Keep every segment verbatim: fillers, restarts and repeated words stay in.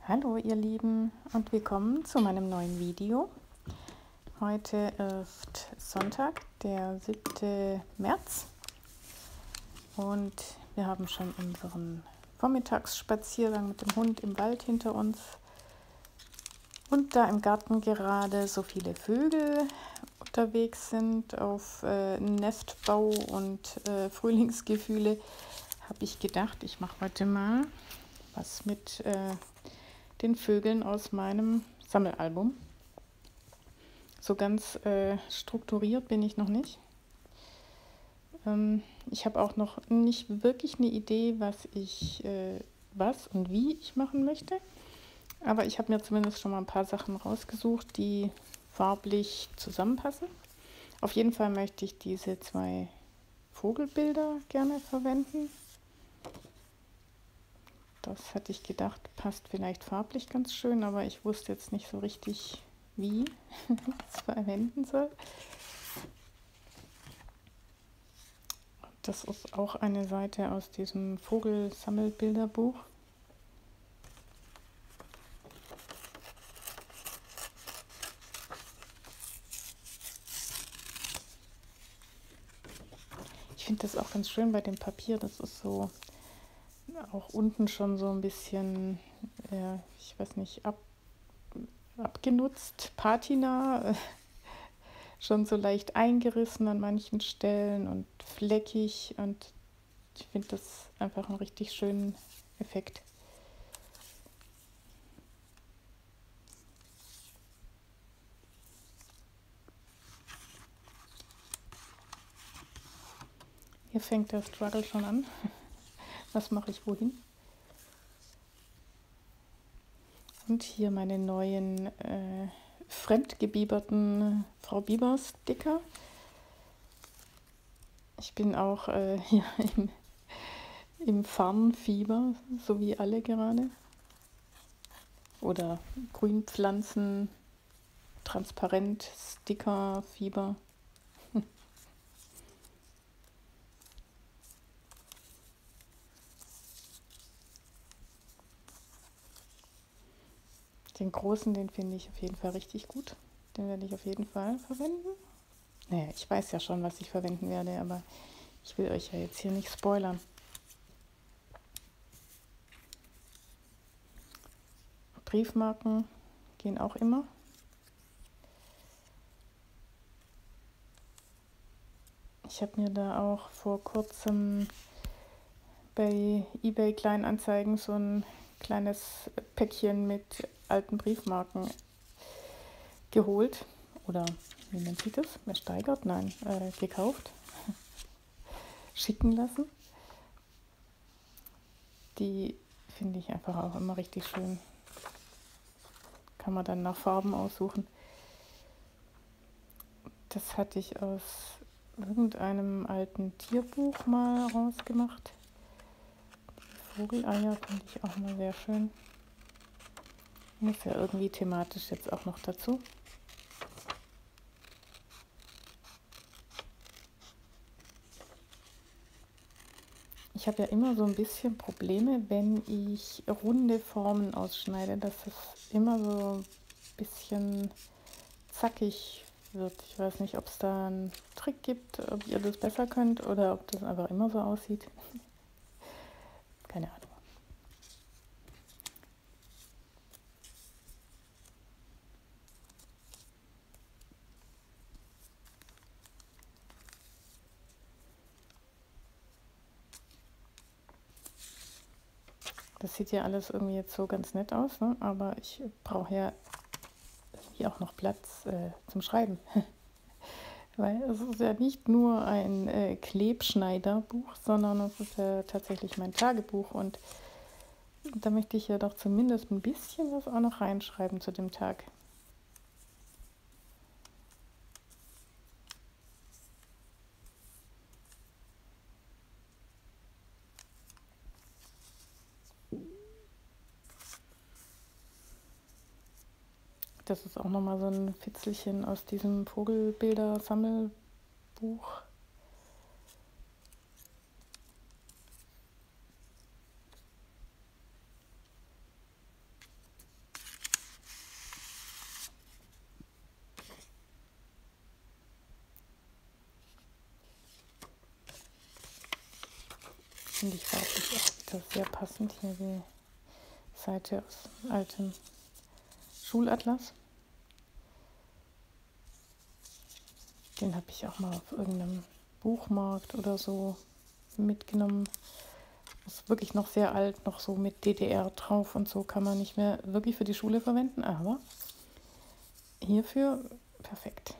Hallo ihr Lieben und willkommen zu meinem neuen Video. Heute ist Sonntag, der siebte März und wir haben schon unseren Vormittagsspaziergang mit dem Hund im Wald hinter uns und da im Garten gerade so viele Vögel unterwegs sind auf äh, Nestbau und äh, Frühlingsgefühle, habe ich gedacht, ich mache heute mal was mit äh, den Vögeln aus meinem Sammelalbum. So ganz äh, strukturiert bin ich noch nicht. Ähm, ich habe auch noch nicht wirklich eine Idee, was ich, äh, was und wie ich machen möchte. Aber ich habe mir zumindest schon mal ein paar Sachen rausgesucht, die farblich zusammenpassen. Auf jeden Fall möchte ich diese zwei Vogelbilder gerne verwenden. Das hatte ich gedacht, passt vielleicht farblich ganz schön, aber ich wusste jetzt nicht so richtig, wie ich es verwenden soll. Das ist auch eine Seite aus diesem Vogelsammelbilderbuch. Ich finde das auch ganz schön bei dem Papier. Das ist so auch unten schon so ein bisschen, äh, ich weiß nicht, ab, abgenutzt, Patina, äh, schon so leicht eingerissen an manchen Stellen und fleckig. Und ich finde das einfach einen richtig schönen Effekt. Hier fängt der Struggle schon an. Was mache ich wohin? Und hier meine neuen äh, fremdgebieberten Frau Biber Sticker. Ich bin auch äh, hier im, im Farnfieber, so wie alle gerade. Oder Grünpflanzen, transparent, Stickerfieber. Den großen, den finde ich auf jeden Fall richtig gut. Den werde ich auf jeden Fall verwenden. Naja, ich weiß ja schon, was ich verwenden werde, aber ich will euch ja jetzt hier nicht spoilern. Briefmarken gehen auch immer. Ich habe mir da auch vor kurzem bei eBay Kleinanzeigen so ein kleines Päckchen mit alten Briefmarken geholt. Oder wie nennt sich das? Ersteigert? Nein, äh, gekauft. Schicken lassen. Die finde ich einfach auch immer richtig schön. Kann man dann nach Farben aussuchen. Das hatte ich aus irgendeinem alten Tierbuch mal rausgemacht. Die Vogeleier finde ich auch mal sehr schön. Muss ja irgendwie thematisch jetzt auch noch dazu. Ich habe ja immer so ein bisschen Probleme, wenn ich runde Formen ausschneide, dass es immer so ein bisschen zackig wird. Ich weiß nicht, ob es da einen Trick gibt, ob ihr das besser könnt oder ob das einfach immer so aussieht. Keine Ahnung. Das sieht ja alles irgendwie jetzt so ganz nett aus, ne? Aber ich brauche ja hier auch noch Platz äh, zum Schreiben. Weil es ist ja nicht nur ein äh, Klebschneiderbuch, sondern es ist ja tatsächlich mein Tagebuch. Und da möchte ich ja doch zumindest ein bisschen was auch noch reinschreiben zu dem Tag. Das ist auch nochmal so ein Fitzelchen aus diesem Vogelbilder-Sammelbuch. finde ich farblich auch wieder sehr passend. Hier die Seite aus altem Schulatlas. Den habe ich auch mal auf irgendeinem Buchmarkt oder so mitgenommen. Ist wirklich noch sehr alt, noch so mit D D R drauf und so, kann man nicht mehr wirklich für die Schule verwenden, aber hierfür perfekt.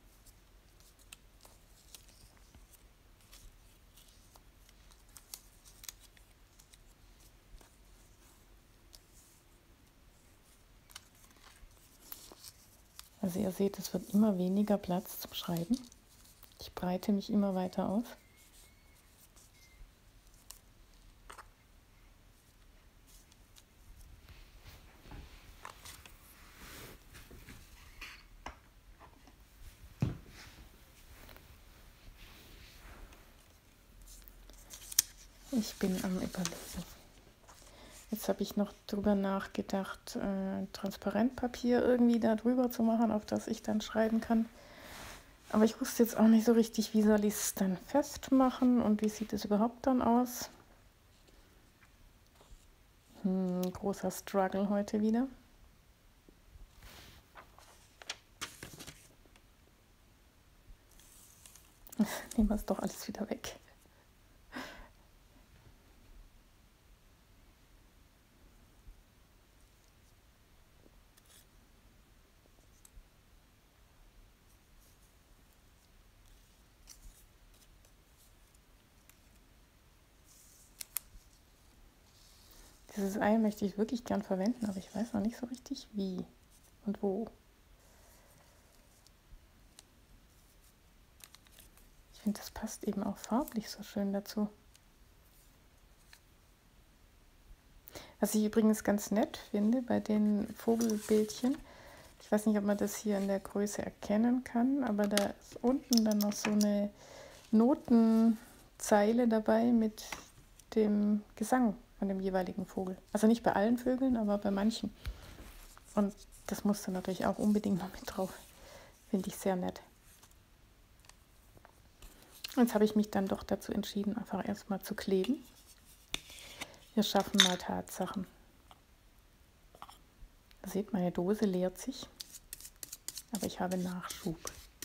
Also ihr seht, es wird immer weniger Platz zum Schreiben. Ich breite mich immer weiter aus. Ich bin am Überlegen. Jetzt habe ich noch drüber nachgedacht, äh, Transparentpapier irgendwie da drüber zu machen, auf das ich dann schreiben kann. Aber ich wusste jetzt auch nicht so richtig, wie soll ich es dann festmachen und wie sieht es überhaupt dann aus. Hm, großer Struggle heute wieder. Nehmen wir es doch alles wieder weg. Dieses Ei möchte ich wirklich gern verwenden, aber ich weiß noch nicht so richtig wie und wo. Ich finde, das passt eben auch farblich so schön dazu. Was ich übrigens ganz nett finde bei den Vogelbildchen, ich weiß nicht, ob man das hier in der Größe erkennen kann, aber da ist unten dann noch so eine Notenzeile dabei mit dem Gesang von dem jeweiligen Vogel. Also nicht bei allen Vögeln, aber bei manchen. Und das muss dann natürlich auch unbedingt noch mit drauf. Finde ich sehr nett. Jetzt habe ich mich dann doch dazu entschieden, einfach erstmal zu kleben. Wir schaffen mal Tatsachen. Ihr seht, meine Dose leert sich, aber ich habe Nachschub.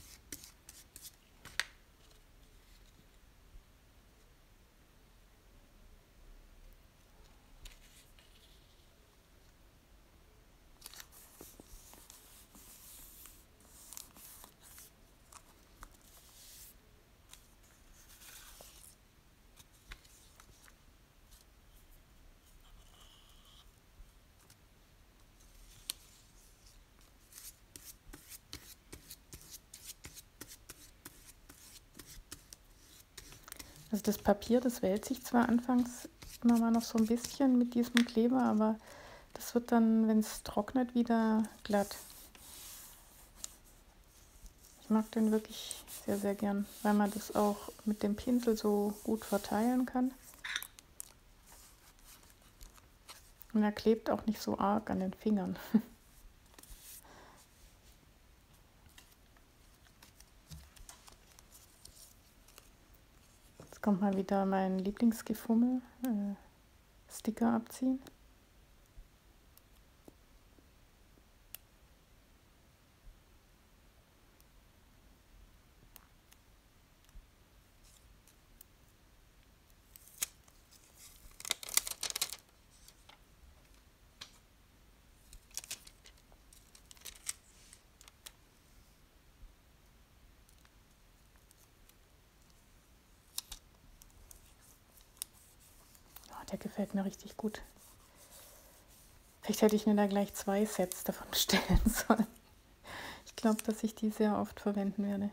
Also das Papier, das wälzt sich zwar anfangs immer mal noch so ein bisschen mit diesem Kleber, aber das wird dann, wenn es trocknet, wieder glatt. Ich mag den wirklich sehr, sehr gern, weil man das auch mit dem Pinsel so gut verteilen kann. Und er klebt auch nicht so arg an den Fingern. Jetzt kommt mal wieder mein Lieblingsgefummel, äh, Sticker abziehen. Der gefällt mir richtig gut. Vielleicht hätte ich mir da gleich zwei Sets davon bestellen sollen. Ich glaube, dass ich die sehr oft verwenden werde.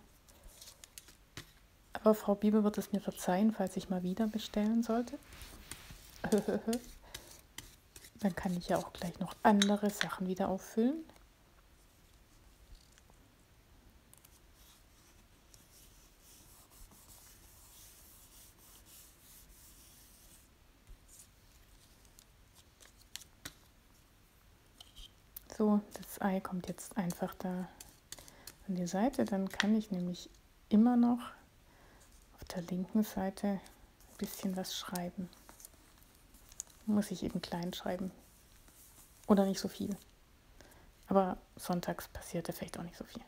Aber Frau Bieber wird es mir verzeihen, falls ich mal wieder bestellen sollte. Dann kann ich ja auch gleich noch andere Sachen wieder auffüllen. So, das Ei kommt jetzt einfach da an die Seite. Dann kann ich nämlich immer noch auf der linken Seite ein bisschen was schreiben. muss ich eben klein schreiben. Oder nicht so viel. Aber sonntags passierte vielleicht auch nicht so viel.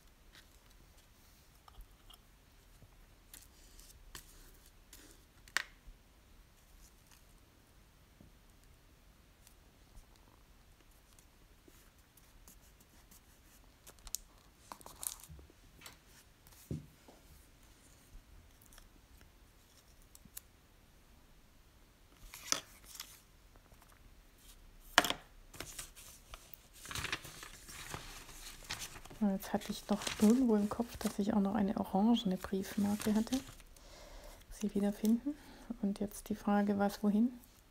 Jetzt hatte ich noch irgendwo im Kopf, dass ich auch noch eine orangene Briefmarke hatte. Sie wiederfinden. Und jetzt die Frage, was wohin?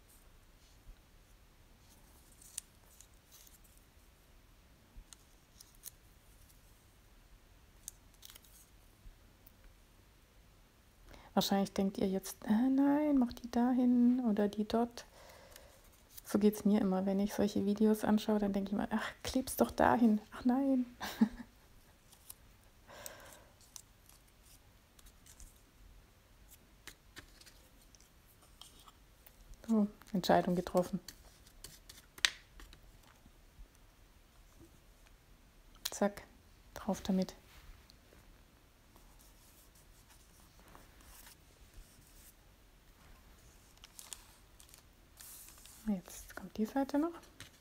Wahrscheinlich denkt ihr jetzt, äh, nein, mach die dahin oder die dort. So geht es mir immer, wenn ich solche Videos anschaue, dann denke ich mir, ach, kleb's doch dahin. Ach nein. So, Entscheidung getroffen. Zack, drauf damit. Jetzt kommt die Seite noch.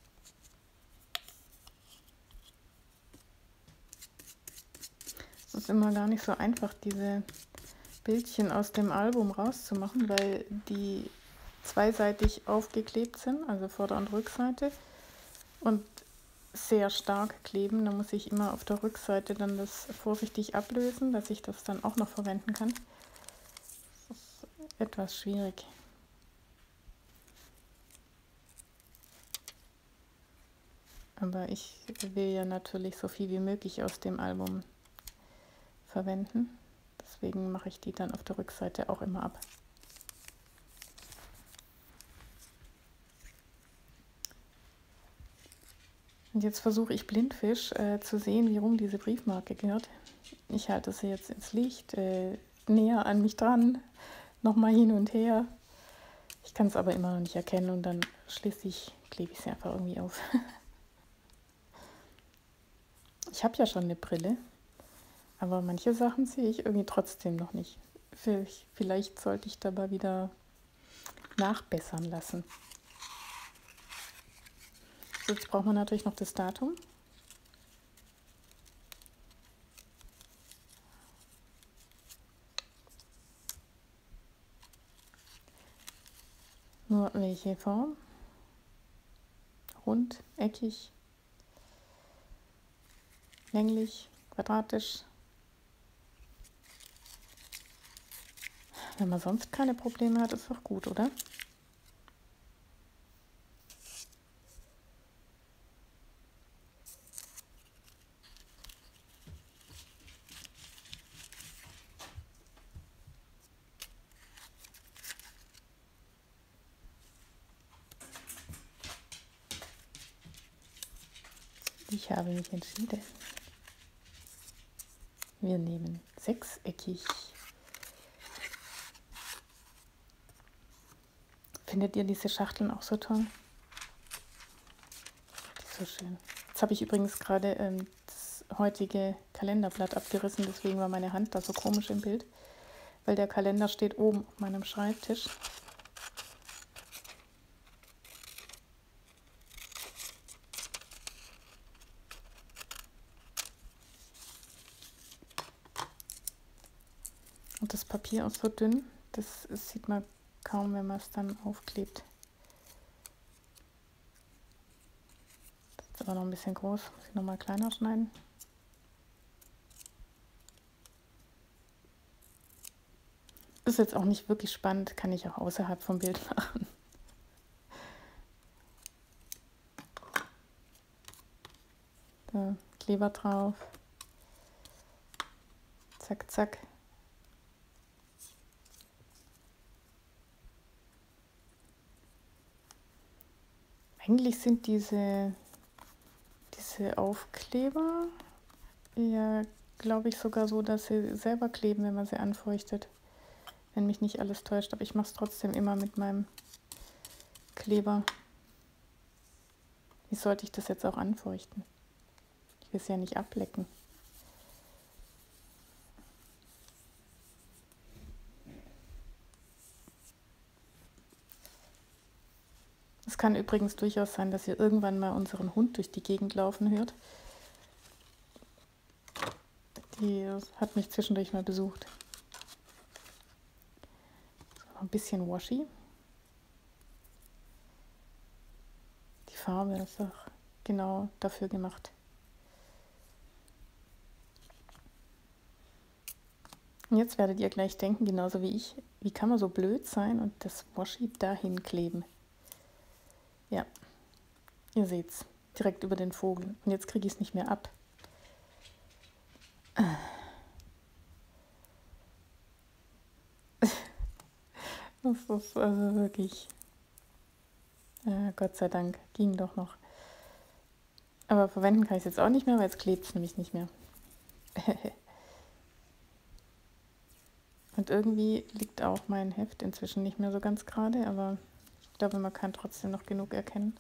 Es ist immer gar nicht so einfach, diese Bildchen aus dem Album rauszumachen, weil die zweiseitig aufgeklebt sind, also Vorder- und Rückseite, und sehr stark kleben. Da muss ich immer auf der Rückseite dann das vorsichtig ablösen, dass ich das dann auch noch verwenden kann. Das ist etwas schwierig. Aber ich will ja natürlich so viel wie möglich aus dem Album verwenden. Deswegen mache ich die dann auf der Rückseite auch immer ab. Und jetzt versuche ich Blindfisch äh, zu sehen, wie rum diese Briefmarke gehört. Ich halte sie jetzt ins Licht, äh, näher an mich dran, nochmal hin und her. Ich kann es aber immer noch nicht erkennen und dann schließlich klebe ich sie einfach irgendwie auf. Ich habe ja schon eine Brille, aber manche Sachen sehe ich irgendwie trotzdem noch nicht. Vielleicht, vielleicht sollte ich dabei wieder nachbessern lassen. So, jetzt braucht man natürlich noch das Datum. Nur welche Form? Rund, eckig, länglich, quadratisch. Wenn man sonst keine Probleme hat, ist doch gut, oder? Ich habe mich entschieden. Wir nehmen sechseckig. Findet ihr diese Schachteln auch so toll? Die ist so schön. Jetzt habe ich übrigens gerade ähm, das heutige Kalenderblatt abgerissen, deswegen war meine Hand da so komisch im Bild, weil der Kalender steht oben auf meinem Schreibtisch. Und das Papier ist so dünn, das sieht man kaum, wenn man es dann aufklebt. Das ist aber noch ein bisschen groß, muss ich nochmal kleiner schneiden. Ist jetzt auch nicht wirklich spannend, kann ich auch außerhalb vom Bild machen. Da, Kleber drauf. Zack, zack. Eigentlich sind diese, diese Aufkleber ja, glaube ich, sogar so, dass sie selber kleben, wenn man sie anfeuchtet. Wenn mich nicht alles täuscht, aber ich mache es trotzdem immer mit meinem Kleber. Wie sollte ich das jetzt auch anfeuchten? Ich will es ja nicht ablecken. Es kann übrigens durchaus sein, dass ihr irgendwann mal unseren Hund durch die Gegend laufen hört. Die hat mich zwischendurch mal besucht. Ein bisschen washy. Die Farbe ist auch genau dafür gemacht. Und jetzt werdet ihr gleich denken, genauso wie ich, wie kann man so blöd sein und das Washi dahin kleben? Ja, ihr seht's, direkt über den Vogel. Und jetzt kriege ich es nicht mehr ab. Das ist also wirklich, äh, Gott sei Dank, ging doch noch. Aber verwenden kann ich es jetzt auch nicht mehr, weil jetzt klebt es nämlich nicht mehr. Und irgendwie liegt auch mein Heft inzwischen nicht mehr so ganz gerade, aber ich glaube, man kann trotzdem noch genug erkennen.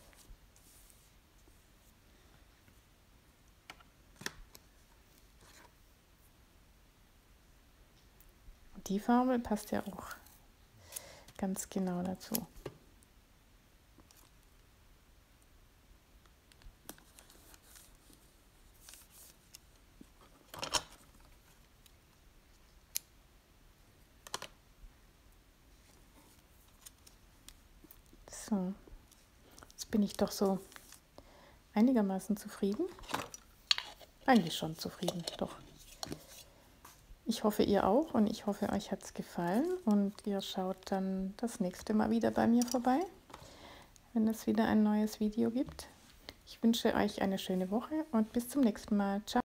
Und die Farbe passt ja auch ganz genau dazu. So, jetzt bin ich doch so einigermaßen zufrieden. Eigentlich schon zufrieden, doch. Ich hoffe, ihr auch und ich hoffe, euch hat es gefallen und ihr schaut dann das nächste Mal wieder bei mir vorbei, wenn es wieder ein neues Video gibt. Ich wünsche euch eine schöne Woche und bis zum nächsten Mal. Ciao!